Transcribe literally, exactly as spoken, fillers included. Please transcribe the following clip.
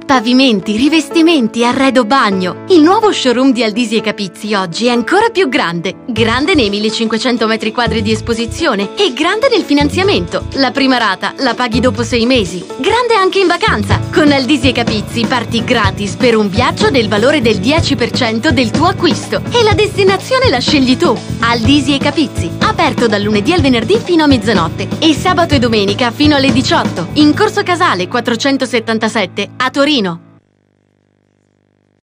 Pavimenti, rivestimenti, arredo bagno. Il nuovo showroom di Aldisi e Capizzi oggi è ancora più grande. Grande nei millecinquecento metri quadri di esposizione e grande nel finanziamento. La prima rata la paghi dopo sei mesi. Grande anche in vacanza. Con Aldisi e Capizzi parti gratis per un viaggio del valore del dieci per cento del tuo acquisto. E la destinazione la scegli tu. Aldisi e Capizzi, aperto dal lunedì al venerdì fino a mezzanotte e sabato e domenica fino alle diciotto. In Corso Casale quattrocentosettantasette a Torino.